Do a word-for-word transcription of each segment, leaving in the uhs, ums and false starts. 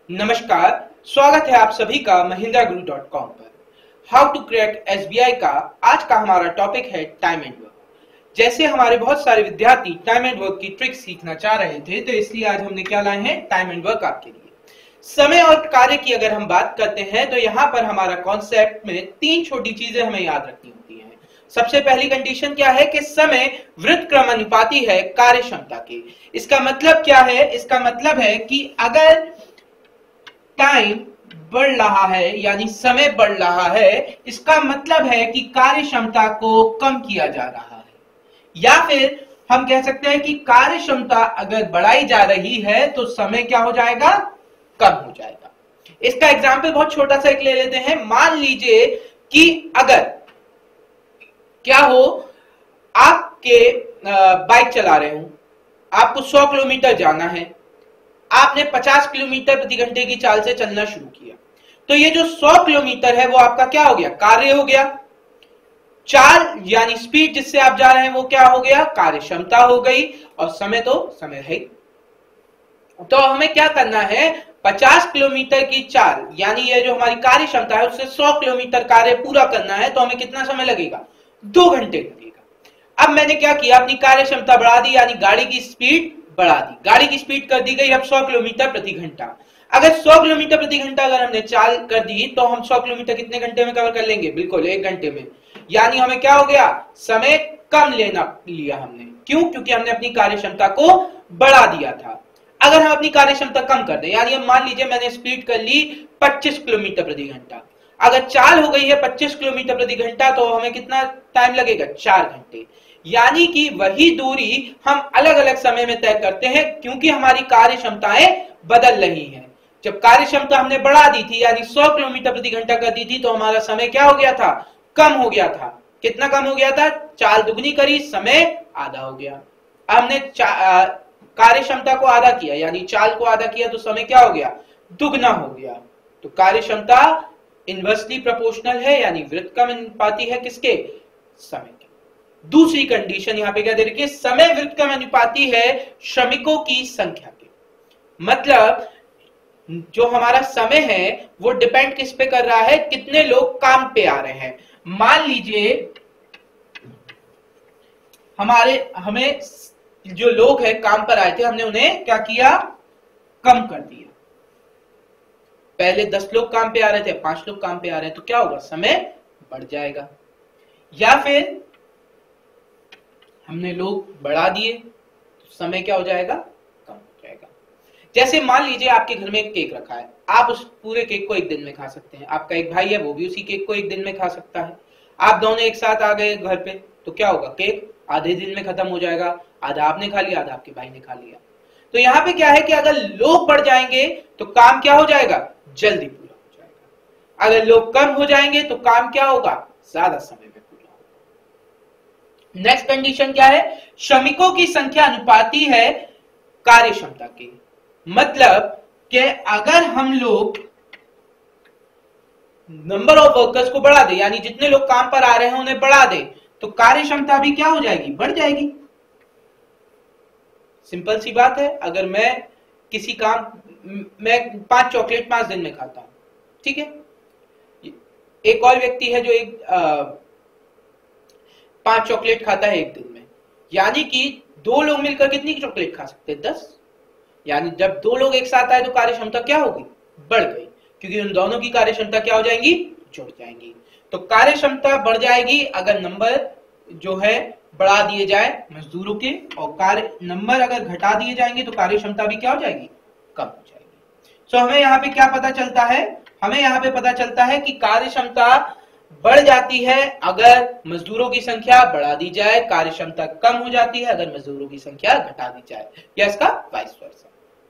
नमस्कार, स्वागत है आप सभी का महिंद्रा गुरु डॉट कॉम पर। How to crack S B I का आज का हमारा टॉपिक है टाइम एंड वर्क। जैसे हमारे बहुत सारे विद्यार्थी टाइम एंड वर्क की ट्रिक सीखना चाह रहे थे, तो इसलिए आज हमने क्या लाए हैं, टाइम एंड वर्क आपके लिए। समय और कार्य की अगर हम बात करते हैं तो यहाँ पर हमारा कॉन्सेप्ट में तीन छोटी चीजें हमें याद रखनी होती हैं। सबसे पहली कंडीशन क्या है कि समय वृत्त क्रमानुपाती है कार्य क्षमता के। इसका मतलब क्या है? इसका मतलब है कि अगर टाइम बढ़ रहा है यानी समय बढ़ रहा है, इसका मतलब है कि कार्य क्षमता को कम किया जा रहा है। या फिर हम कह सकते हैं कि कार्य क्षमता अगर बढ़ाई जा रही है तो समय क्या हो जाएगा, कम हो जाएगा। इसका एग्जाम्पल बहुत छोटा सा एक ले लेते हैं। मान लीजिए कि अगर क्या हो, आपके बाइक चला रहे हो, आपको सौ किलोमीटर जाना है, आपने पचास किलोमीटर प्रति घंटे की चाल से चलना शुरू किया, तो ये जो सौ किलोमीटर है वो आपका क्या हो गया, कार्य हो गया। चाल यानी स्पीड जिससे आप जा रहे हैं वो क्या हो गया, कार्य क्षमता हो गई। और समय तो समय है। तो हमें क्या करना है, पचास किलोमीटर की चाल यानी ये जो हमारी कार्य क्षमता है उससे सौ किलोमीटर कार्य पूरा करना है, तो हमें कितना समय लगेगा, दो घंटे लगेगा। अब मैंने क्या किया, अपनी कार्य क्षमता बढ़ा दी यानी गाड़ी की स्पीड बढ़ा दी, गाड़ी की स्पीड कर दी गई अब सौ किलोमीटर प्रति घंटा। अगर सौ किलोमीटर प्रति घंटा अगर हमने चाल कर दी तो हम सौ किलोमीटर कितने घंटे में कवर कर लेंगे, बिल्कुल एक घंटे में। यानी हमें क्या हो गया, समय कम लेना लिया हमने। क्यों? क्योंकि हमने अपनी कार्य क्षमता को बढ़ा दिया था। अगर हम अपनी कार्य क्षमता कम कर दें, यानी हम मान लीजिए मैंने स्पीड कर ली पच्चीस किलोमीटर प्रति घंटा, अगर चाल हो गई है पच्चीस किलोमीटर प्रति घंटा तो हमें कितना टाइम लगेगा, चार घंटे। यानी कि वही दूरी हम अलग अलग समय में तय करते हैं क्योंकि हमारी कार्य क्षमताएं बदल रही हैं। जब कार्य क्षमता हमने बढ़ा दी थी यानी सौ किलोमीटर प्रति घंटा कर दी थी तो हमारा समय क्या हो गया था, कम हो गया था। कितना कम हो गया था, चाल दुगनी करी, समय आधा हो गया। हमने कार्य क्षमता को आधा किया यानी चाल को आधा किया तो समय क्या हो गया, दुगना हो गया। तो कार्य क्षमता इनवर्सली प्रोपोर्शनल है यानी वृत्त क्रमानुपाती है किसके, समय के। दूसरी कंडीशन यहां पे क्या दे रखी है, समय वृत्त क्रमानुपाती है श्रमिकों की संख्या के। मतलब जो हमारा समय है वो डिपेंड किस पे कर रहा है, कितने लोग काम पे आ रहे हैं। मान लीजिए हमारे हमें जो लोग हैं काम पर आए थे, हमने उन्हें क्या किया, कम कर दिया। पहले दस लोग काम पे आ रहे थे, पांच लोग काम पे आ रहे हैं, तो क्या होगा, समय बढ़ जाएगा। या फिर हमने लोग बढ़ा दिए तो समय क्या हो जाएगा, कम हो जाएगा। जैसे मान लीजिए आपके घर में एक केक रखा है, आप उस पूरे केक को एक दिन में खा सकते हैं। आपका एक भाई है वो भी उसी केक को एक दिन में खा सकता है। आप दोनों एक साथ आ गए घर पे तो क्या होगा, केक आधे दिन में खत्म हो जाएगा। आधा आपने खा लिया, आधा आपके भाई ने खा लिया। तो यहाँ पे क्या है कि अगर लोग बढ़ जाएंगे तो काम क्या हो जाएगा, जल्दी पूरा हो जाएगा। अगर लोग कम हो जाएंगे तो काम क्या होगा, ज्यादा समय में पूरा होगा। नेक्स्ट कंडीशन क्या है, श्रमिकों की संख्या अनुपाती है कार्य क्षमता की। मतलब कि अगर हम लोग नंबर ऑफ वर्कर्स को बढ़ा दे यानी जितने लोग काम पर आ रहे हैं उन्हें बढ़ा दे तो कार्य क्षमता भी क्या हो जाएगी, बढ़ जाएगी। सिंपल सी बात है। अगर मैं किसी काम मैं पांच चॉकलेट पांच दिन में खाता हूं, ठीक है, एक और व्यक्ति है जो एक आ, पांच चॉकलेट खाता है एक दिन में, यानी कि दो लोग मिलकर कितनी चॉकलेट खा सकते हैं, दस। यानी जब दो लोग एक साथ आए तो कार्य क्षमता क्या होगी, बढ़ गई, क्योंकि उन दोनों की कार्य क्षमता क्या हो जाएंगी, जुड़ जाएंगी। तो कार्य क्षमता बढ़ जाएगी अगर नंबर जो है बढ़ा दिए जाए मजदूरों के, और कार्य नंबर अगर घटा दिए जाएंगे तो कार्य क्षमता भी क्या हो जाएगी, कम हो जाएगी। सो हमें यहाँ पे क्या पता चलता है, हमें यहाँ पे पता चलता है कि कार्य क्षमता बढ़ जाती है अगर मजदूरों की संख्या बढ़ा दी जाए, कार्य क्षमता कम हो जाती है अगर मजदूरों की संख्या घटा दी जाए, या इसका वाइस वर्सा।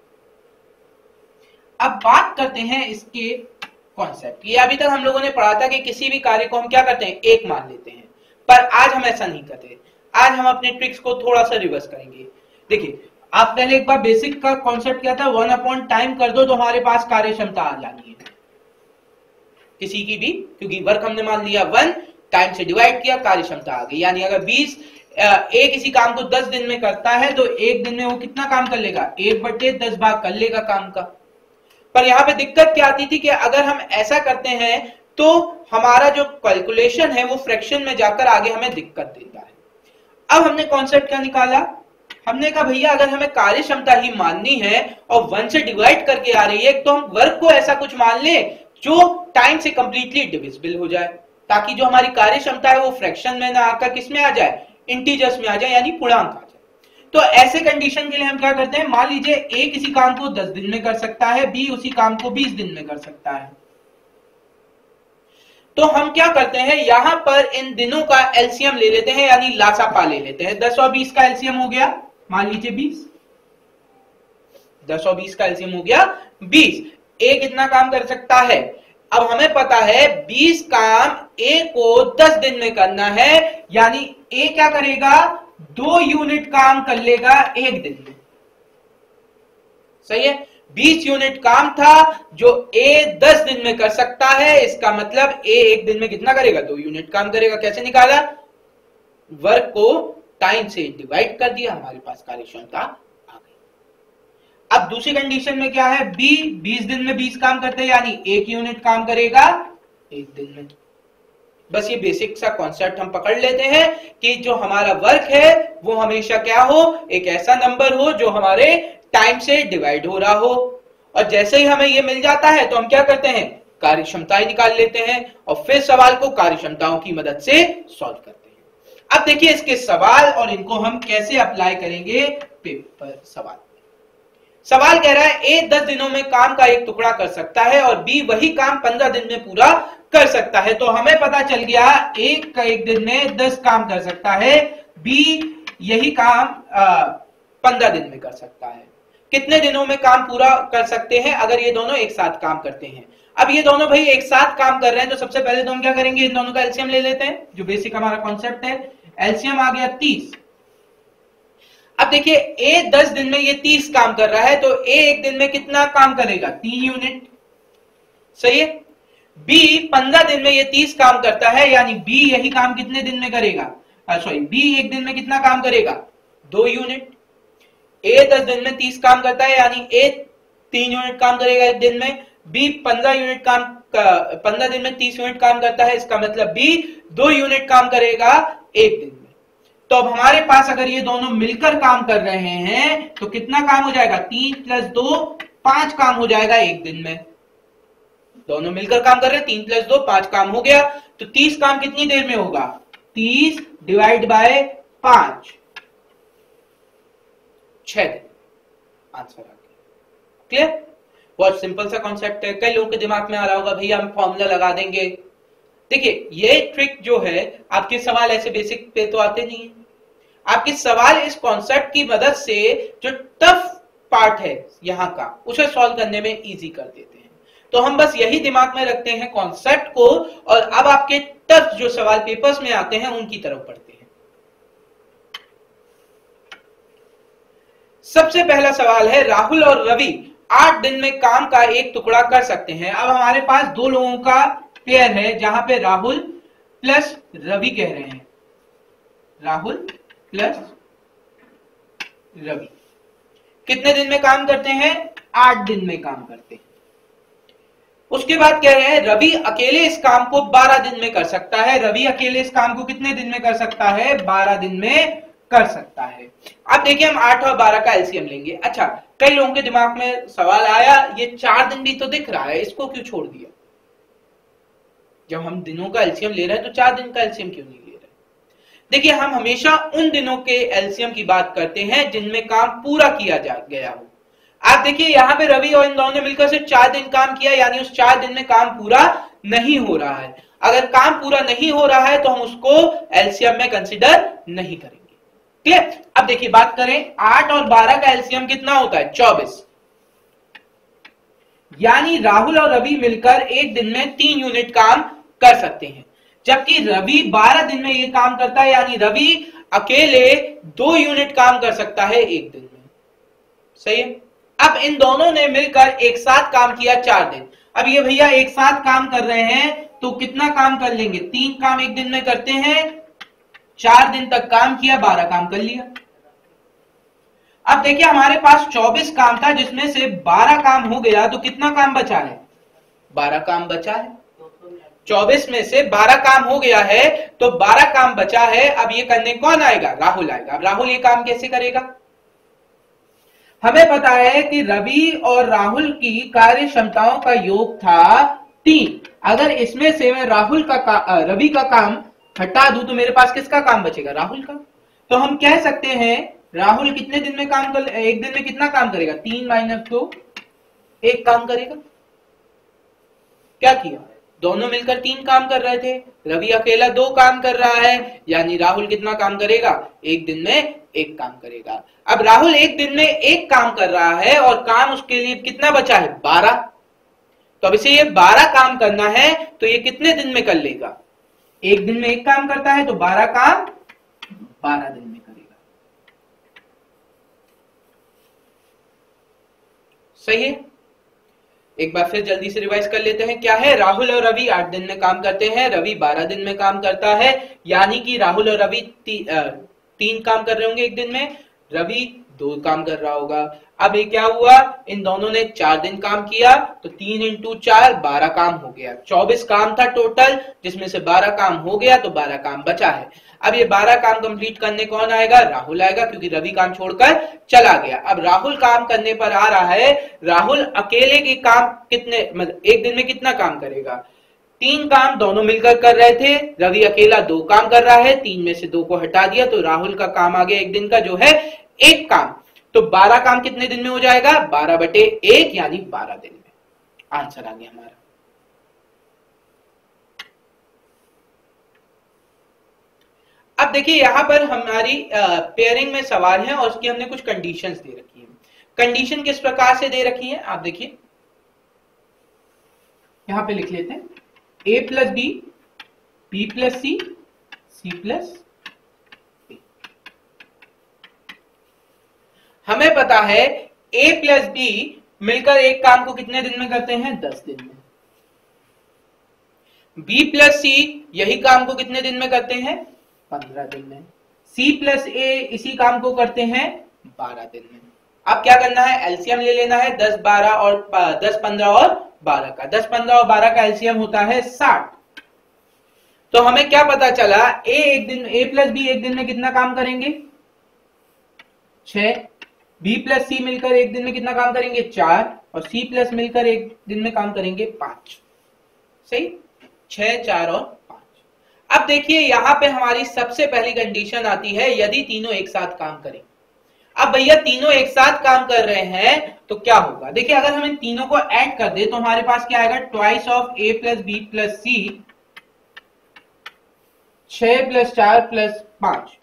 अब बात करते हैं इसके कॉन्सेप्ट। ये अभी तक हम लोगों ने पढ़ा था कि किसी भी कार्य को हम क्या करते हैं, एक मान लेते हैं, पर आज हम ऐसा नहीं करते। आज हम अपने ट्रिक्स को थोड़ा सा रिवर्स करेंगे। देखिए, आप पहले एक बार बेसिक का कॉन्सेप्ट क्या था, वन अपॉन टाइम कर दो तो हमारे पास कार्य क्षमता आ जानी है किसी की भी, क्योंकि वर्क हमने मान लिया वन, टाइम से डिवाइड किया, कार्य क्षमता आ गई। यानी अगर बीस एक इसी काम को दस दिन में करता है तो एक दिन में वो कितना काम कर लेगा, एक बटे दस भाग कर लेगा काम का। पर यहाँ पे दिक्कत क्या आती थी कि अगर हम ऐसा करते हैं तो हमारा जो कैलकुलेशन है वो फ्रैक्शन में जाकर आगे हमें दिक्कत देता है। अब हमने कॉन्सेप्ट क्या निकाला, हमने कहा भैया अगर हमें कार्य क्षमता ही माननी है और वन से डिवाइड करके आ रही है तो हम वर्क को ऐसा कुछ मान ले जो टाइम से कंप्लीटली डिविजिबल हो जाए, ताकि जो हमारी कार्य क्षमता है वो फ्रैक्शन में ना आकर किस में आ जाए, इंटीजर्स में आ जाए, यानी पूर्णांक आ जाए। तो ऐसे कंडीशन के लिए हम क्या करते हैं, मान लीजिए ए किसी काम को दस दिन में कर सकता है, बी उसी काम को बीस दिन में कर सकता है, तो हम क्या करते हैं यहां पर इन दिनों का एलसीएम ले लेते हैं, यानी लासापा ले लेते हैं। दस और बीस का एलसीएम हो गया, मान लीजिए बीस, दस और बीस का एलसीएम हो गया बीस। ए कितना काम कर सकता है, अब हमें पता है बीस काम ए को दस दिन में करना है, यानी ए क्या करेगा, दो यूनिट काम कर लेगा एक दिन में। सही है, बीस यूनिट काम था जो ए दस दिन में कर सकता है, इसका मतलब ए एक दिन में कितना करेगा, दो यूनिट काम करेगा। कैसे निकाला, वर्क को टाइम से डिवाइड कर दिया, हमारे पास कार्य क्षमता आ गई। अब दूसरी कंडीशन में क्या है, बी बीस दिन में बीस काम करते हैं, यानी एक यूनिट काम करेगा एक दिन में। बस ये बेसिक सा कॉन्सेप्ट हम पकड़ लेते हैं कि जो हमारा वर्क है वो हमेशा क्या हो, एक ऐसा नंबर हो जो हमारे टाइम से डिवाइड हो रहा हो। और जैसे ही हमें ये मिल जाता है तो हम क्या करते हैं, कार्य क्षमताएं निकाल लेते हैं और फिर सवाल को कार्य क्षमताओं की मदद से सॉल्व करते हैं। अब देखिए इसके सवाल और इनको हम कैसे अप्लाई करेंगे पेपर सवाल। सवाल कह रहा है ए दस दिनों में काम का एक टुकड़ा कर सकता है और बी वही काम पंद्रह दिन में पूरा कर सकता है। तो हमें पता चल गया एक का एक दिन में दस काम कर सकता है, बी यही काम पंद्रह दिन में कर सकता है। कितने दिनों में काम पूरा कर सकते हैं, अगर ये दोनों एक साथ काम करते हैं। अब ये दोनों भाई एक साथ काम कर रहे हैं तो सबसे पहले तो हम क्या करेंगे, इन दोनों का एलसीएम ले लेते हैं, जो बेसिक हमारा कॉन्सेप्ट है। एलसीएम आ गया तीस। अब देखिए ए दस दिन में ये तीस काम कर रहा है, तो ए एक दिन में कितना काम करेगा, तीन यूनिट। सही है, बी पंद्रह दिन में ये तीस काम करता है, यानी बी यही काम कितने दिन में करेगा, सॉरी बी एक दिन में कितना काम करेगा, दो यूनिट। ए दस दिन में तीस काम करता है, यानी ए तीन यूनिट काम करेगा एक दिन में। बी पंद्रह यूनिट काम, पंद्रह दिन में तीस यूनिट काम करता है, इसका मतलब बी दो यूनिट काम करेगा एक दिन में। तो अब हमारे पास अगर ये दोनों मिलकर काम कर रहे हैं तो कितना काम हो जाएगा, तीन प्लस दो पांच काम हो जाएगा एक दिन में। दोनों मिलकर काम कर रहे हैं, तीन प्लस दो पांच काम हो गया। तो तीस काम कितनी देर में होगा, तीस डिवाइड बाय पांच, छह दिन। आंसर आ गया। क्लियर, बहुत सिंपल सा कॉन्सेप्ट है। कई लोगों के दिमाग में आ रहा होगा भैया हम फॉर्मूला लगा देंगे। देखिए ये ट्रिक जो है, आपके सवाल ऐसे बेसिक पे तो आते नहीं है, आपके सवाल इस कॉन्सेप्ट की मदद से जो टफ पार्ट है यहाँ का उसे सॉल्व करने में इजी कर देते हैं। तो हम बस यही दिमाग में रखते हैं कॉन्सेप्ट को, और अब आपके टफ जो सवाल पेपर्स में आते हैं उनकी तरफ पढ़ते हैं। सबसे पहला सवाल है, राहुल और रवि आठ दिन में काम का एक टुकड़ा कर सकते हैं। अब हमारे पास दो लोगों का पेयर है जहां पे राहुल प्लस रवि कह रहे हैं, राहुल प्लस रवि कितने दिन में काम करते हैं, आठ दिन में काम करते हैं। उसके बाद कह रहे हैं रवि अकेले इस काम को बारह दिन में कर सकता है। रवि अकेले इस काम को कितने दिन में कर सकता है, बारह दिन में कर सकता है। अब देखिए हम आठ और बारह का एलसीएम लेंगे। अच्छा, कई लोगों के दिमाग में सवाल आया, ये चार दिन भी तो दिख रहा है, इसको क्यों छोड़ दिया। जब हम दिनों का एलसीएम ले रहे हैं तो चार दिन का एलसीएम क्यों नहीं ले रहे। देखिए हम हमेशा उन दिनों के एलसीएम की बात करते हैं जिनमें काम पूरा किया जा गया हो। आप देखिए यहाँ पे रवि और इन दोनों ने मिलकर सिर्फ चार दिन काम किया, यानी उस चार दिन में काम पूरा नहीं हो रहा है। अगर काम पूरा नहीं हो रहा है तो हम उसको एलसीएम में कंसिडर नहीं करेंगे। क्लियर। अब देखिए बात करें, आठ और बारह का एलसीएम कितना होता है, चौबीस। यानी राहुल और रवि मिलकर एक दिन में तीन यूनिट काम कर सकते हैं, जबकि रवि बारह दिन में ये काम करता है, यानी रवि अकेले दो यूनिट काम कर सकता है एक दिन में। सही है। अब इन दोनों ने मिलकर एक साथ काम किया चार दिन। अब ये भैया एक साथ काम कर रहे हैं तो कितना काम कर लेंगे, तीन काम एक दिन में करते हैं, चार दिन तक काम किया, बारह काम कर लिया। अब देखिए हमारे पास चौबीस काम था जिसमें से बारह काम हो गया, तो कितना काम बचा है? बारह काम बचा है। चौबीस में से बारह काम हो गया है तो बारह काम बचा है। अब ये करने कौन आएगा? राहुल आएगा। अब राहुल ये काम कैसे करेगा? हमें पता है कि रवि और राहुल की कार्य क्षमताओं का योग था तीन। अगर इसमें से मैं राहुल का, का रवि का काम हटा दूं तो मेरे पास किसका काम बचेगा? राहुल का। तो हम कह सकते हैं राहुल कितने दिन में काम कर, एक दिन में कितना काम करेगा? तीन माइनस दो, एक काम करेगा। क्या किया? दोनों मिलकर तीन काम कर रहे थे, रवि अकेला दो काम कर रहा है, यानी राहुल कितना काम करेगा? एक दिन में एक काम करेगा। अब राहुल एक दिन में एक काम कर रहा है और काम उसके लिए कितना बचा है? बारह। तो अब इसे ये बारह काम करना है तो ये कितने दिन में कर लेगा? एक दिन में एक काम करता है तो बारह काम बारह दिन में करेगा। सही है। एक बार फिर जल्दी से रिवाइज कर लेते हैं। क्या है? राहुल और रवि आठ दिन में काम करते हैं, रवि बारह दिन में काम करता है, यानी कि राहुल और रवि ती, आ, तीन काम कर रहे होंगे एक दिन में, रवि दो काम कर रहा होगा। अब ये क्या हुआ? इन दोनों ने चार दिन काम किया तो तीन इंटू चार बारह काम हो गया। चौबीस काम था टोटल, जिसमें से बारह काम हो गया तो बारह काम बचा है। अब ये बारह काम कंप्लीट करने कौन आएगा? राहुल आएगा, क्योंकि रवि काम छोड़कर चला गया। अब राहुल काम करने पर आ रहा है, राहुल अकेले के काम कितने, मतलब एक दिन में कितना काम करेगा? तीन काम दोनों मिलकर कर रहे थे, रवि अकेला दो काम कर रहा है, तीन में से दो को हटा दिया तो राहुल का काम आ गया एक दिन का जो है एक काम। तो बारह काम कितने दिन में हो जाएगा? बारह बटे एक यानी बारह दिन में। आंसर आ गया हमारा। अब देखिए यहां पर हमारी पेयरिंग में सवाल है और उसकी हमने कुछ कंडीशंस दे रखी है। कंडीशन किस प्रकार से दे रखी है आप देखिए, यहां पे लिख लेते हैं A plus B, B plus C, C plus. हमें पता है ए प्लस बी मिलकर एक काम को कितने दिन में करते हैं? दस दिन में। बी प्लस सी यही काम को कितने दिन में करते हैं? पंद्रह दिन में। सी प्लस ए इसी काम को करते हैं बारह दिन में। अब क्या करना है? एलसीएम ले लेना है दस बारह और दस पंद्रह और बारह का। दस पंद्रह और बारह का एलसीएम होता है साठ। तो हमें क्या पता चला? ए एक दिन, ए प्लस बी एक दिन में कितना काम करेंगे? छह। बी प्लस सी मिलकर एक दिन में कितना काम करेंगे? चार। और सी प्लस मिलकर एक दिन में काम करेंगे पांच। सही, छह, चार और पांच। अब देखिए यहां पे हमारी सबसे पहली कंडीशन आती है, यदि तीनों एक साथ काम करें। अब भैया तीनों एक साथ काम कर रहे हैं तो क्या होगा? देखिए अगर हम इन तीनों को ऐड कर दे तो हमारे पास क्या आएगा? Twice of A plus B plus C, छह प्लस चार प्लस पांच।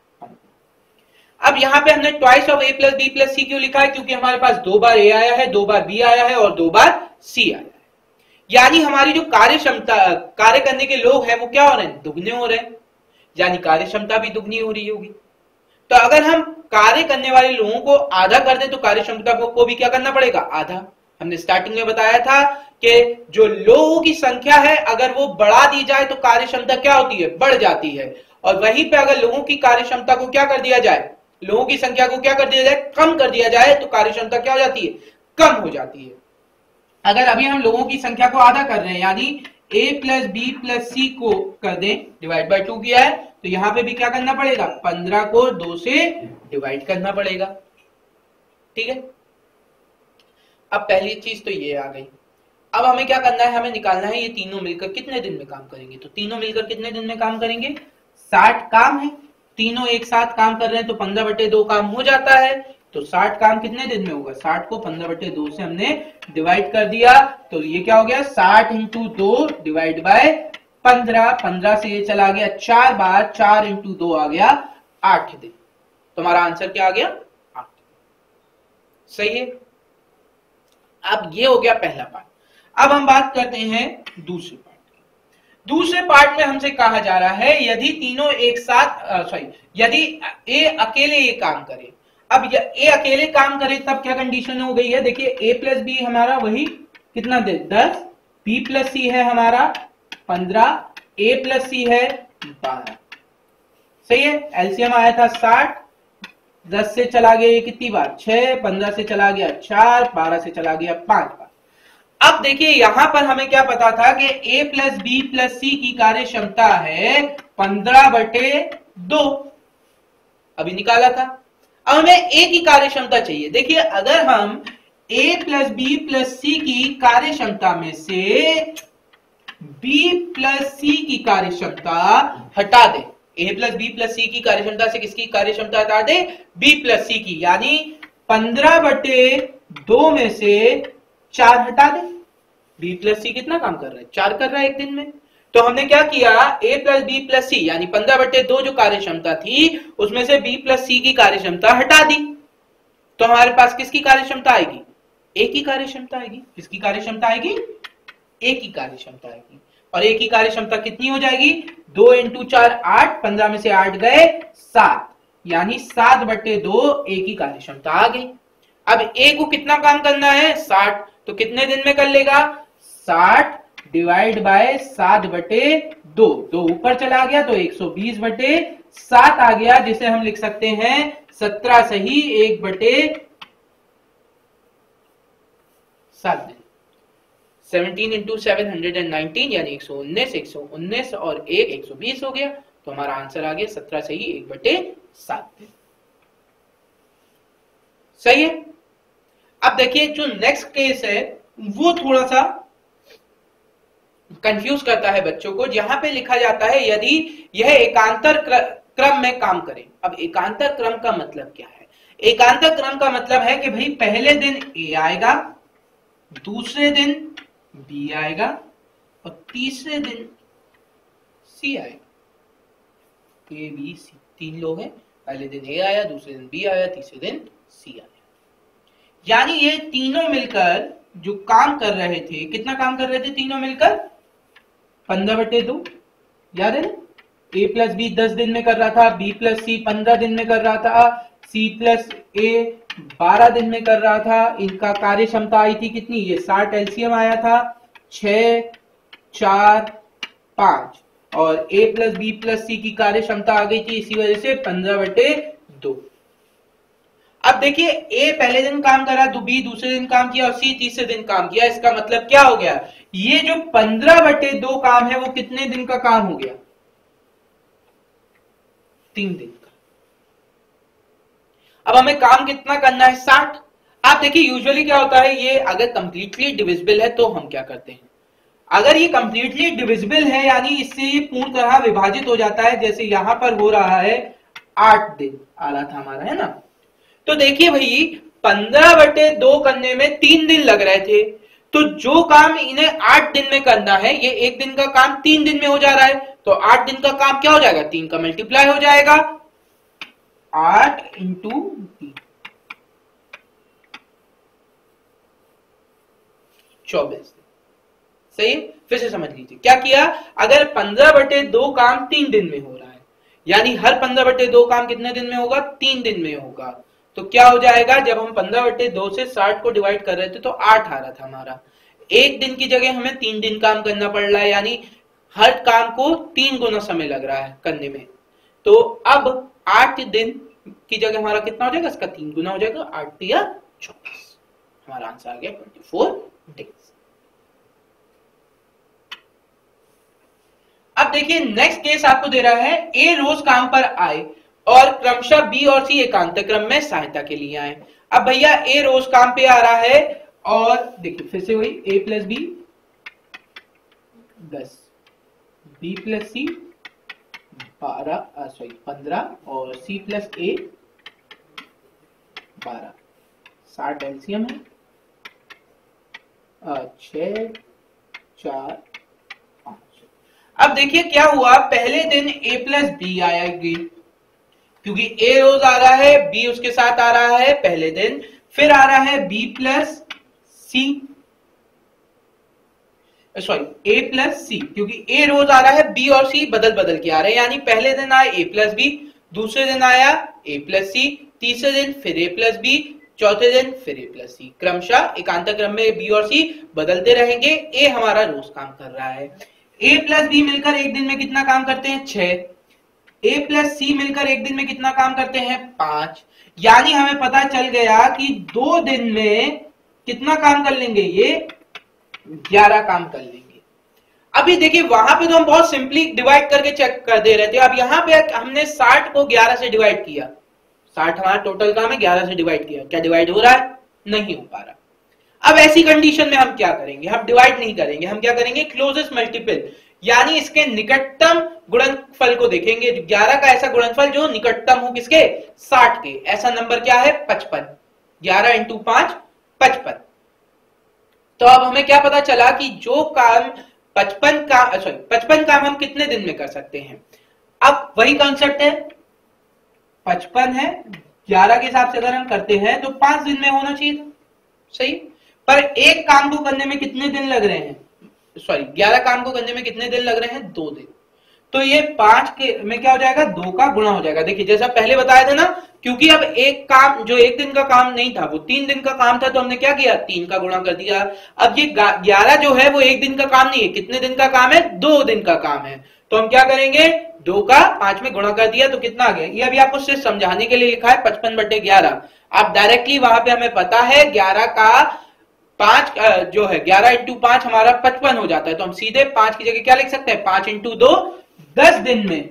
अब यहां पे हमने twice of A plus B plus C क्यों लिखा है? क्योंकि हमारे पास दो बार ए आया है, दो बार बी आया है और दो बार सी आया है, यानी हमारी जो कार्य क्षमता, कार्य करने के लोग हैं वो क्या हो रहे हैं? दुगने हो रहे हैं, यानी कार्य क्षमता भी दुगनी हो रही होगी। तो अगर हम कार्य करने वाले लोगों को आधा कर दें तो कार्य क्षमता को, को भी क्या करना पड़ेगा? आधा। हमने स्टार्टिंग में बताया था कि जो लोगों की संख्या है अगर वो बढ़ा दी जाए तो कार्य क्षमता क्या होती है? बढ़ जाती है। और वहीं पे अगर लोगों की कार्य क्षमता को क्या कर दिया जाए? लोगों की संख्या को क्या कर दिया जाए? कम कर दिया जाए तो कार्य क्षमता क्या हो जाती है? कम हो जाती है। अगर अभी हम लोगों की संख्या को आधा कर रहे हैं, यानी a plus B plus C को कर दें, डिवाइड बाय टू किया है, तो यहां पे भी क्या करना पड़ेगा? पंद्रह को दो से डिवाइड करना पड़ेगा। ठीक है, अब पहली चीज तो ये आ गई। अब हमें क्या करना है? हमें निकालना है ये तीनों मिलकर कितने दिन में काम करेंगे। तो तीनों मिलकर कितने दिन में काम करेंगे? साठ काम है, तीनों एक साथ काम कर रहे हैं तो पंद्रह बटे दो काम हो जाता है। तो साठ काम कितने दिन में होगा? साठ को पंद्रह बटे दो से हमने डिवाइड कर दिया तो ये क्या हो गया? साठ इंटू दो डिवाइड बाय पंद्रह। पंद्रह से ये चला गया चार बार, चार इंटू दो आ गया आठ दिन। तो हमारा आंसर क्या आ गया? आठ। सही है। अब ये हो गया पहला पार्ट। अब हम बात करते हैं दूसरे पार्ट की। दूसरे पार्ट में हमसे कहा जा रहा है यदि तीनों एक साथ, सॉरी यदि ए अकेले ये काम करे। अब ए अकेले काम करे तब क्या कंडीशन हो गई है? देखिए ए प्लस बी हमारा वही कितना दे? दस। बी प्लस सी है हमारा पंद्रह, ए प्लस सी है बारह। सही है। एलसीएम आया था साठ, दस से चला गया ये कितनी बार, छह, पंद्रह से चला गया चार, बारह से चला गया पांच बार। अब देखिए यहां पर हमें क्या पता था कि a plus B plus C की कार्य क्षमता है पंद्रह बटे दो, अभी निकाला था। अब हमें a की कार्य क्षमता चाहिए। देखिए अगर हम a plus B plus C की कार्य क्षमता में से b प्लस सी की कार्य क्षमता हटा दे, a plus B plus C की कार्य क्षमता से किसकी कार्य क्षमता हटा दे, b प्लस सी की, यानी पंद्रह बटे दो में से चार हटा दे। b प्लस सी कितना काम कर रहा है, चार कर रहा है एक दिन में। तो हमने क्या किया, a plus B plus C यानी पंद्रह बटे दो जो कार्य क्षमता थी उसमें से b प्लस सी की कार्य क्षमता हटा दी, तो हमारे पास किसकी कार्य क्षमता आएगी, a की कार्य क्षमता आएगी। किसकी कार्य क्षमता आएगी, a की कार्य क्षमता आएगी। और a की कार्य क्षमता कितनी हो जाएगी, दो इंटू चार आठ, पंद्रह में से आठ गए सात, यानी सात बटे दो a की कार्य क्षमता आ गई। अब a को कितना काम करना है, साठ, तो कितने दिन में कर लेगा, साठ डिवाइड बाय सात बटे दो, दो ऊपर चला गया तो एक सौ बीस बटे सात आ गया, जिसे हम लिख सकते हैं सत्रह सही एक बटे सात दिन। Seventeen into seven hundred and nineteen यानी एक सौ उन्नीस, एक सौ उन्नीस और एक एक सौ बीस हो गया, तो हमारा आंसर आ गया सत्रह सही एक बटे सात दिन। सही है। अब देखिए जो नेक्स्ट केस है वो थोड़ा सा कंफ्यूज करता है बच्चों को, जहां पे लिखा जाता है यदि यह एकांतर क्रम में काम करे। अब एकांतर क्रम का मतलब क्या है, एकांतर क्रम का मतलब है कि भाई पहले दिन ए आएगा, दूसरे दिन बी आएगा और तीसरे दिन सी आएगा। ए बी सी तीन लोग हैं, पहले दिन ए आया, दूसरे दिन बी आया, तीसरे दिन सी आया, यानी ये तीनों मिलकर जो काम कर रहे थे, कितना काम कर रहे थे तीनों मिलकर, पंद्रह बटे दो, याद है ना। ए प्लस बी दस दिन में कर रहा था, बी प्लस सी पंद्रह दिन में कर रहा था, सी प्लस ए बारह दिन में कर रहा था। इनका कार्य क्षमता आई थी कितनी, ये साठ एलसीएम आया था, छह चार पांच, और A plus B plus C की कार्य क्षमता आ गई थी इसी वजह से पंद्रह बटे दो। अब देखिए ए पहले दिन काम करा, तो बी दूसरे दिन काम किया और सी तीसरे दिन काम किया। इसका मतलब क्या हो गया, ये जो पंद्रह बटे दो काम है वो कितने दिन का काम हो गया, तीन दिन का। अब हमें काम कितना करना है, साठ। आप देखिए यूजुअली क्या होता है, ये अगर कंप्लीटली डिविजिबल है तो हम क्या करते हैं, अगर ये कंप्लीटली डिविजिबल है यानी इससे ये पूर्ण तरह विभाजित हो जाता है, जैसे यहां पर हो रहा है आठ दिन आ रहा था हमारा, है ना। तो देखिए भाई पंद्रह बटे दो करने में तीन दिन लग रहे थे, तो जो काम इन्हें आठ दिन में करना है ये एक दिन का काम तीन दिन में हो जा रहा है, तो आठ दिन का काम क्या हो जाएगा, तीन का मल्टीप्लाई हो जाएगा, आठ इंटू तीन चौबीस। सही है, फिर से समझ लीजिए क्या किया, अगर पंद्रह बटे दो काम तीन दिन में हो रहा है यानी हर पंद्रह बटे दो काम कितने दिन में होगा, तीन दिन में होगा, तो क्या हो जाएगा, जब हम पंद्रह बटे दो से साठ को डिवाइड कर रहे थे तो आठ आ रहा था हमारा, एक दिन की जगह हमें तीन दिन काम करना पड़ रहा है, यानी हर काम को तीन गुना समय लग रहा है करने में। तो अब आठ दिन की जगह हमारा कितना हो जाएगा, इसका तीन गुना हो जाएगा, आठ या चौबीस, हमारा आंसर आ गया ट्वेंटी फोर डेज। अब देखिए नेक्स्ट केस आपको दे रहा है, ए रोज काम पर आए और क्रमशः बी और सी एकांत क्रम में सहायता के लिए आए। अब भैया ए रोज काम पे आ रहा है और देखिए फिर से वही ए प्लस बी दस, बी प्लस सी बारह सॉरी पंद्रह और सी प्लस ए बारह, साठ एलसीएम है, छह चार। अब देखिए क्या हुआ, पहले दिन a प्लस बी आएगी क्योंकि a रोज आ रहा है, b उसके साथ आ रहा है पहले दिन, फिर आ रहा है b plus C sorry a plus C, क्योंकि a रोज आ रहा है, b और c बदल बदल के आ रहे हैं, यानी पहले दिन आया a प्लस बी, दूसरे दिन आया a प्लस सी, तीसरे दिन फिर a प्लस बी, चौथे दिन फिर a प्लस सी, क्रमशः एकांत क्रम में b और c बदलते रहेंगे। a हमारा रोज काम कर रहा है, a प्लस बी मिलकर एक दिन में कितना काम करते हैं, छह, a प्लस सी मिलकर एक दिन में कितना काम करते हैं, पांच, यानी हमें पता चल गया कि दो दिन में कितना काम कर लेंगे, ये ग्यारह काम कर लेंगे। अभी देखिए वहां पे तो हम बहुत सिंपली डिवाइड करके चेक कर दे रहे थे, अब यहां पे हमने साठ को ग्यारह से डिवाइड किया, साठ हमारा टोटल काम है, ग्यारह से डिवाइड किया, क्या डिवाइड हो रहा है, नहीं हो पा रहा। अब ऐसी कंडीशन में हम क्या करेंगे, हम डिवाइड नहीं करेंगे, हम क्या करेंगे, क्लोजेस्ट मल्टीपल, यानी इसके निकटतम गुणनफल को देखेंगे, ग्यारह का ऐसा गुणनफल जो निकटतम हो किसके, साठ के। ऐसा नंबर क्या है, पचपन, ग्यारह इंटू पांच पचपन। तो अब हमें क्या पता चला कि जो काम पचपन काम सॉरी पचपन काम हम कितने दिन में कर सकते हैं। अब वही कॉन्सेप्ट है, पचपन है, ग्यारह के हिसाब से अगर हम करते हैं तो पांच दिन में होना चाहिए, सही। पर एक काम को करने में कितने दिन लग रहे हैं, सॉरी ग्यारह काम को करने में कितने दिन लग रहे हैं, दो दिन। तो ये पांच के में क्या हो जाएगा, दो का गुणा हो जाएगा। देखिए जैसा पहले बताया था ना, क्योंकि अब एक काम जो एक दिन का काम नहीं था वो तीन दिन का काम था, तो हमने क्या किया, तीन का गुणा कर दिया। अब ये ग्यारह जो है वो एक दिन का काम नहीं है, कितने दिन का काम है, दो दिन का काम है। तो हम क्या करेंगे, दो का पांच में गुणा कर दिया तो कितना आ गया, ये अभी आपको सिर्फ समझाने के लिए लिखा है, पचपन बटे ग्यारह। आप डायरेक्टली वहां पे हमें पता है ग्यारह का पांच जो है, ग्यारह इंटू पांच हमारा पचपन हो जाता है, तो हम सीधे पांच की जगह क्या लिख सकते हैं, पांच इंटू दो, दस दिन में,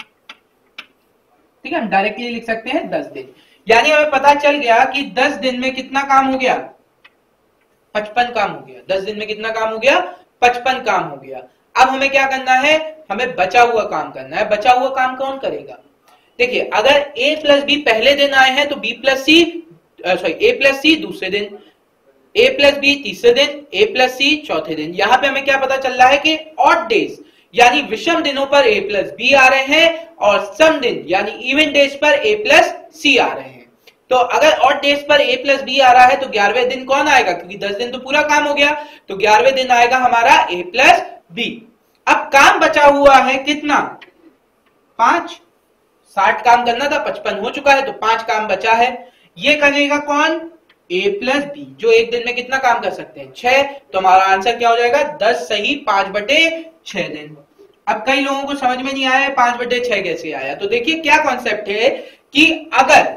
ठीक है, हम डायरेक्टली लिख सकते हैं दस दिन। यानी हमें पता चल गया कि दस दिन में कितना काम हो गया, पचपन काम हो गया। दस दिन में कितना काम हो गया, पचपन काम हो गया। अब हमें क्या करना है, हमें बचा हुआ काम करना है। बचा हुआ काम कौन करेगा, देखिए अगर a प्लस बी पहले दिन आए हैं तो b plus C sorry a plus C दूसरे दिन, a प्लस बी तीसरे दिन, a प्लस सी चौथे दिन। यहां पे हमें क्या पता चल रहा है कि ऑड डेज यानी विषम दिनों पर a प्लस बी आ रहे हैं, और सम दिन यानी इवन डेज पर a प्लस सी आ रहे हैं। तो अगर ऑड डेज पर a प्लस बी आ रहा है तो ग्यारहवें दिन कौन आएगा, क्योंकि दस दिन तो पूरा काम हो गया, तो ग्यारहवें दिन आएगा हमारा a प्लस बी। अब काम बचा हुआ है कितना, पांच, साठ काम करना था, पचपन हो चुका है, तो पांच काम बचा है। ये करेगा कौन, a प्लस बी, जो एक दिन में कितना काम कर सकते हैं, छह। तो हमारा आंसर क्या हो जाएगा, दस सही पांच बटे छह दिन। अब कई लोगों को समझ में नहीं आया पांच बटे छह कैसे आया, तो देखिए क्या कॉन्सेप्ट है कि अगर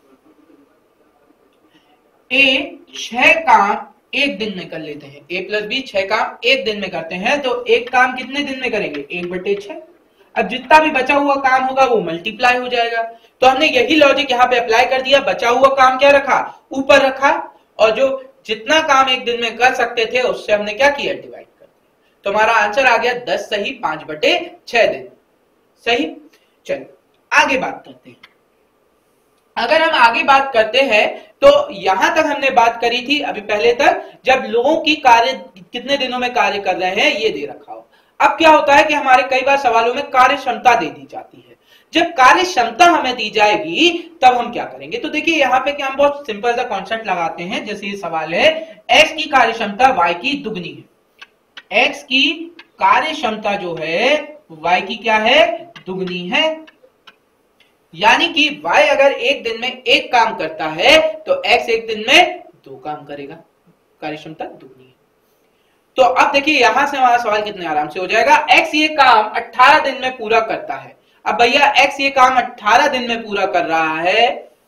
ए छह काम एक दिन में कर लेते हैं, ए प्लस बी छह काम एक दिन में करते हैं, तो एक काम कितने दिन में करेंगे, एक बटे छह। अब जितना भी बचा हुआ काम होगा वो मल्टीप्लाई हो जाएगा। तो हमने यही लॉजिक यहाँ पे अप्लाई कर दिया, बचा हुआ काम क्या रखा, ऊपर रखा, और जो जितना काम एक दिन में कर सकते थे उससे हमने क्या किया, डिवाइड कर दिया। तो हमारा आंसर आ गया दस सही पांच बटे छह दिन, सही। चलिए आगे बात करते हैं। अगर हम आगे बात करते हैं तो यहां तक हमने बात करी थी अभी पहले तक, जब लोगों की कार्य कितने दिनों में कार्य कर रहे हैं ये दे रखा हो। अब क्या होता है कि हमारे कई बार सवालों में कार्य क्षमता दे दी जाती है। जब कार्य क्षमता हमें दी जाएगी तब हम क्या करेंगे, तो देखिए यहाँ पे क्या हम बहुत सिंपल सा कॉन्सेप्ट लगाते हैं। जैसे ये सवाल है, x की कार्य क्षमता y की दुगनी है, x की कार्य क्षमता जो है y की क्या है, दुगनी है। यानी कि y अगर एक दिन में एक काम करता है तो x एक दिन में दो काम करेगा, कार्य क्षमता दुगनी है। तो अब देखिए यहां से हमारा सवाल कितने आराम से हो जाएगा, x ये काम अठारह दिन में पूरा करता है। अब भैया x ये काम अठारह दिन में पूरा कर रहा है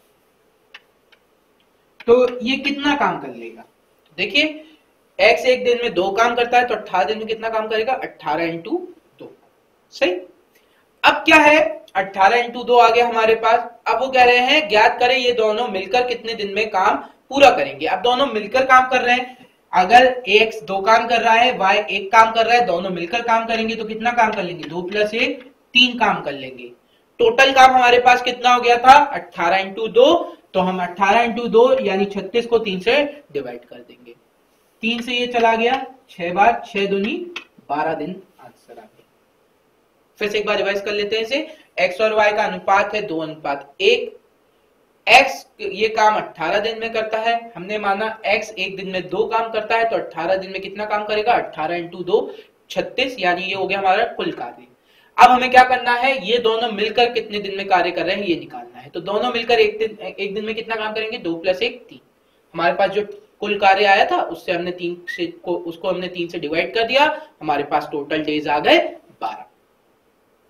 तो ये कितना काम कर लेगा, देखिए x एक दिन में दो काम करता है तो अठारह दिन में कितना काम करेगा, अठारह इंटू दो, सही। अब क्या है, अठारह इंटू दो आ गया हमारे पास। अब वो कह रहे हैं ज्ञात करें ये दोनों मिलकर कितने दिन में काम पूरा करेंगे। अब दोनों मिलकर काम कर रहे हैं, अगर x दो काम कर रहा है, y एक काम कर रहा है, दोनों मिलकर काम करेंगे तो कितना काम कर लेंगे, दो प्लस एक तीन काम कर लेंगे। टोटल काम हमारे पास कितना हो गया था, अठारह इंटू दो, तो हम अठारह इंटू दो यानी छत्तीस को तीन से डिवाइड कर देंगे। तीन से ये चला गया, छह बार छह दूनी बारह दिन, आंसर आ गया। फिर से एक बार रिवाइज कर लेते हैं इसे, x और y का अनुपात है दो अनुपात एक। x ये काम अठारह दिन में करता है, हमने माना x एक दिन में दो काम करता है तो अठारह दिन में कितना काम करेगा, अठारह इंटू दो छत्तीस, यानी ये हो गया हमारा कुल कार्य। अब हमें क्या करना है, ये दोनों मिलकर कितने दिन में कार्य कर रहे हैं ये निकालना है। तो दोनों मिलकर एक दिन एक दिन में कितना काम करेंगे, दो प्लस एक तीन। हमारे पास जो कुल कार्य आया था उससे हमने तीन से को उसको हमने तीन से डिवाइड कर दिया, हमारे पास टोटल डेज आ गए बारह।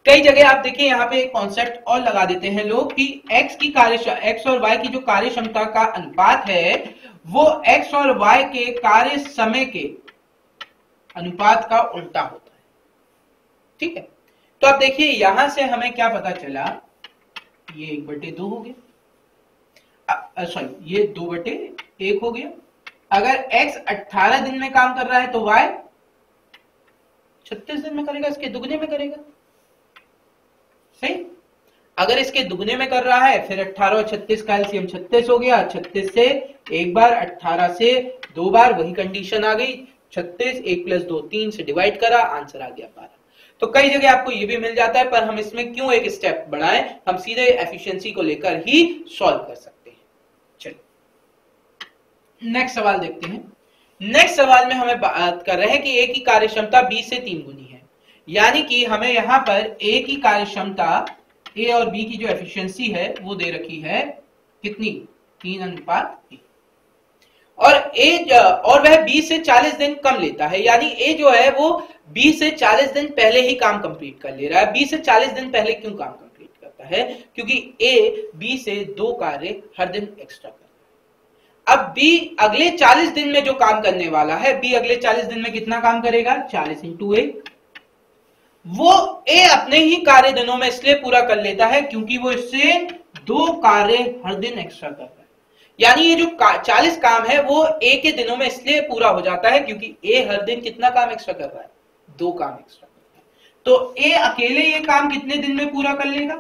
कई जगह आप देखिए यहाँ पे एक कॉन्सेप्ट और लगा देते हैं लोग कि x की कार्य x और y की जो कार्य क्षमता का अनुपात है वो x और y के कार्य समय के अनुपात का उल्टा होता है। ठीक है, तो अब देखिए यहां से हमें क्या पता चला, ये एक बटे दो हो गया, सॉरी ये दो बटे एक हो गया। अगर x अठारह दिन में काम कर रहा है तो y छत्तीस दिन में करेगा, इसके दुगने में करेगा। सही, अगर इसके दुगने में कर रहा है फिर अठारह और छत्तीस का एलसीएम छत्तीस हो गया, छत्तीस से एक बार, अठारह से दो बार, वही कंडीशन आ गई, छत्तीस एक प्लस दो तीन से डिवाइड करा, आंसर आ गया बारह। तो कई जगह आपको ये भी मिल जाता है, पर हम इसमें क्यों एक स्टेप बढ़ाएं, हम सीधे एफिशिएंसी को लेकर ही सॉल्व कर सकते हैं। चलिए नेक्स्ट सवाल देखते हैं। नेक्स्ट सवाल में हमें बात कर रहे हैं कि ए की कार्य क्षमता बी से तीन गुनी है, यानी कि हमें यहां पर ए की कार्य क्षमता, ए और बी की जो एफिशिएंसी है वो दे रखी है कितनी, तीन अनुपात तीन, और ए और वह बी से चालीस दिन कम लेता है, यानी ए जो है वो बी से चालीस दिन पहले ही काम कंप्लीट कर ले रहा है। बी से चालीस दिन पहले क्यों काम कंप्लीट करता है, क्योंकि ए बी से दो कार्य हर दिन एक्स्ट्रा करता है। अब बी अगले चालीस दिन में जो काम करने वाला है, बी अगले चालीस दिन में कितना काम करेगा, चालीस इंटू ए, वो ए अपने ही कार्य दिनों में इसलिए पूरा कर लेता है क्योंकि वो इससे दो कार्य हर दिन एक्स्ट्रा कर रहा है। यानी ये जो चालीस काम है वो ए के दिनों में इसलिए पूरा हो जाता है क्योंकि ए हर दिन कितना काम एक्स्ट्रा कर रहा है, दो काम एक्स्ट्रा कर रहा है। तो ए अकेले ये काम कितने दिन में पूरा कर लेगा,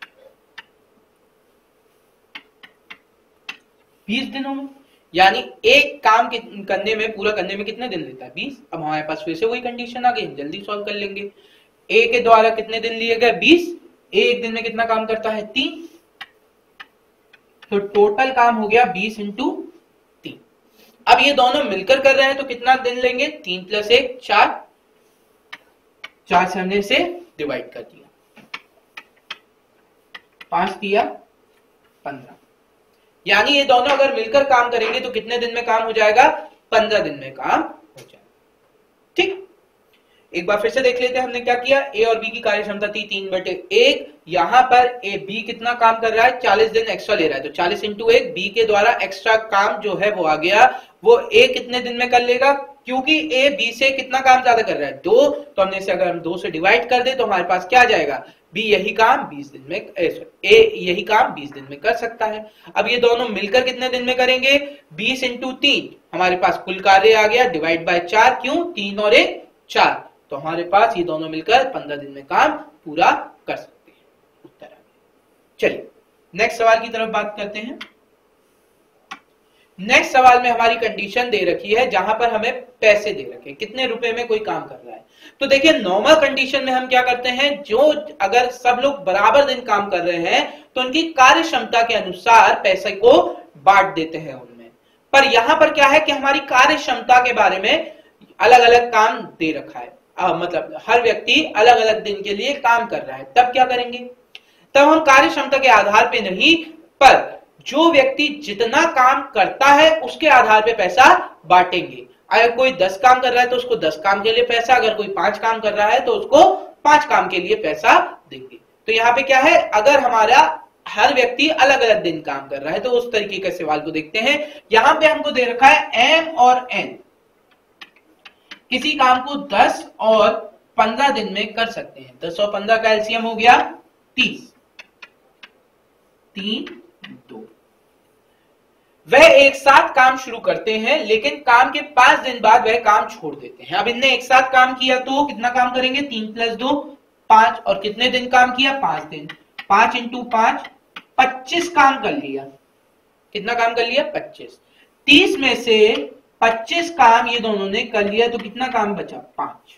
बीस दिनों में। यानी एक काम करने में, पूरा करने में कितने दिन लेता है, बीस। अब हमारे पास फिर से वही कंडीशन आ गई, जल्दी सॉल्व कर लेंगे। ए के द्वारा कितने दिन लिए गए, बीस, ए एक दिन में कितना काम करता है, तीन, तो टोटल काम हो गया बीस इंटू तीन। अब ये दोनों मिलकर कर रहे हैं तो कितना दिन लेंगे, तीन प्लस एक चार, चार से हमने से डिवाइड कर दिया, पांच दिया पंद्रह। यानी ये दोनों अगर मिलकर काम करेंगे तो कितने दिन में काम हो जाएगा, पंद्रह दिन में काम हो जाएगा। ठीक, एक बार फिर से देख लेते हैं हमने क्या किया। ए और बी की कार्य क्षमता थी तीन बटे एक, यहां पर ए बी कितना काम कर रहा है, चालीस दिन एक्स्ट्रा ले रहा है, तो चालीस इंटू एक, बी के द्वारा एक्स्ट्रा काम जो है वो आ गया, वो ए कितने दिन में कर लेगा, क्योंकि ए बी से कितना काम ज्यादा कर रहा है, दो, तो हमने से अगर हम दो से डिवाइड कर दे तो हमारे पास क्या आ जाएगा, बी यही काम बीस दिन में, ए यही काम बीस दिन में कर सकता है। अब ये दोनों मिलकर कितने दिन में करेंगे, बीस इंटू तीन, हमारे पास कुल कार्य आ गया, डिवाइड बाय चार, क्यों, तीन और एक चार, तो हमारे पास ये दोनों मिलकर पंद्रह दिन में काम पूरा कर सकते हैं। उत्तर आ गया। चलिए नेक्स्ट सवाल की तरफ बात करते हैं। नेक्स्ट सवाल में हमारी कंडीशन दे रखी है जहां पर हमें पैसे दे रखे, कितने रुपए में कोई काम कर रहा है। तो देखिए नॉर्मल कंडीशन में हम क्या करते हैं, जो अगर सब लोग बराबर दिन काम कर रहे हैं तो उनकी कार्य क्षमता के अनुसार पैसे को बांट देते हैं उनमें। पर यहां पर क्या है कि हमारी कार्य क्षमता के बारे में अलग अलग काम दे रखा है, आ, मतलब हर व्यक्ति अलग अलग दिन के लिए काम कर रहा है। तब क्या करेंगे, तब हम कार्य क्षमता के आधार पे नहीं, पर जो व्यक्ति जितना काम करता है उसके आधार पे पैसा बांटेंगे। अगर कोई दस काम कर रहा है तो उसको दस काम के लिए पैसा, अगर कोई पांच काम कर रहा है तो उसको पांच काम के लिए पैसा देंगे। तो यहाँ पे क्या है, अगर हमारा हर व्यक्ति अलग अलग दिन काम कर रहा है तो उस तरीके के सवाल को देखते हैं। यहां पे हमको दे रखा है एम और एन, किसी काम को दस और पंद्रह दिन में कर सकते हैं। दस और पंद्रह का एलसीएम हो गया तीस, तीन दो। वह एक साथ काम शुरू करते हैं लेकिन काम के पांच दिन बाद वह काम छोड़ देते हैं। अब इनने एक साथ काम किया तो कितना काम करेंगे, तीन प्लस दो पांच, और कितने दिन काम किया, पांच दिन, पांच इंटू पांच, पच्चीस काम कर लिया। कितना काम कर लिया, पच्चीस। तीस में से पच्चीस काम ये दोनों ने कर लिया तो कितना काम बचा, पांच।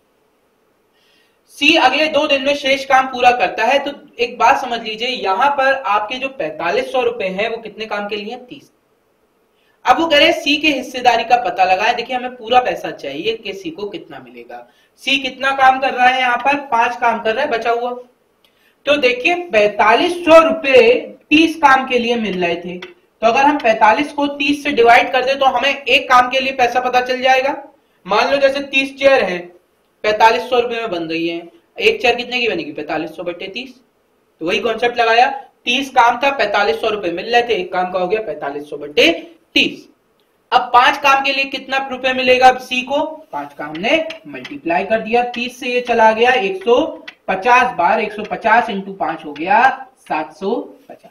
सी अगले दो दिन में शेष काम पूरा करता है। तो एक बात समझ लीजिए, यहां पर आपके जो पैंतालीस सौ रुपए हैं वो कितने काम के लिए, तीस। अब वो करे सी के हिस्सेदारी का पता लगाए। देखिए हमें पूरा पैसा चाहिए कि सी को कितना मिलेगा। सी कितना काम कर रहा है, यहाँ पर पांच काम कर रहा है बचा हुआ। तो देखिए पैंतालीस सौ रुपए तीस काम के लिए मिल रहे थे, तो अगर हम पैंतालीस को तीस से डिवाइड कर दे तो हमें एक काम के लिए पैसा पता चल जाएगा। मान लो जैसे तीस चेयर है, पैंतालीस सौ रुपए में बन रही है, एक चेयर कितने की बनेगी, पैंतालीस सौ बटे तीस। तो वही कॉन्सेप्ट लगाया, तीस काम था, पैंतालीस सौ रुपए मिल रहे थे, एक काम का हो गया पैंतालीस सौ बटे तीस। अब पांच काम के लिए कितना रुपए मिलेगा सी को, पांच का हमने मल्टीप्लाई कर दिया, तीस से ये चला गया एक सौ पचास बार, एक सौ पचास इंटू पांच हो गया सात सौ पचास।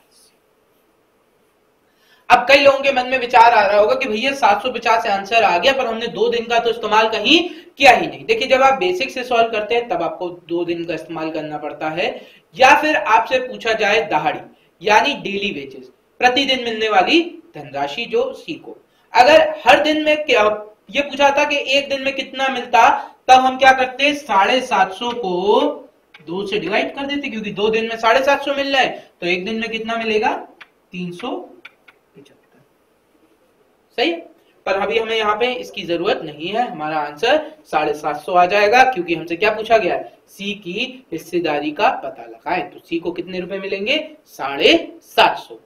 अब कई लोगों के मन में विचार आ रहा होगा कि भैया सात सौ पचास आंसर आ गया, पर हमने दो दिन का तो इस्तेमाल कहीं किया ही नहीं। देखिए, जब आप बेसिक से सॉल्व करते हैं तब आपको दो दिन का इस्तेमाल करना पड़ता है, या फिर आपसे पूछा जाए दहाड़ी यानी डेली वेजेस, प्रतिदिन मिलने वाली धनराशि जो सीखो। अगर हर दिन में क्या ये पूछा था कि एक दिन में कितना मिलता, तब हम क्या करते, साढ़े सात सौ को दो से डिवाइड कर देते, क्योंकि दो दिन में साढ़े सात सौ मिल रहा है, तो एक दिन में कितना मिलेगा, तीन सौ पिछहत्तर। सही। पर अभी हमें यहाँ पे इसकी जरूरत नहीं है, हमारा आंसर साढ़े सात सौ आ जाएगा, क्योंकि हमसे क्या पूछा गया है, सी की हिस्सेदारी का पता लगाएं। तो सी को कितने रुपए मिलेंगे, साढ़े सात सौ।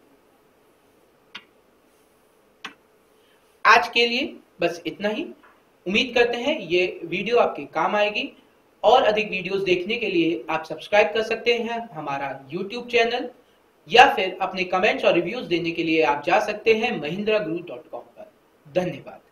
आज के लिए बस इतना ही। उम्मीद करते हैं ये वीडियो आपके काम आएगी। और अधिक वीडियोस देखने के लिए आप सब्सक्राइब कर सकते हैं हमारा यूट्यूब चैनल, या फिर अपने कमेंट्स और रिव्यूज देने के लिए आप जा सकते हैं महिंद्रा गुरु डॉट कॉम पर। धन्यवाद।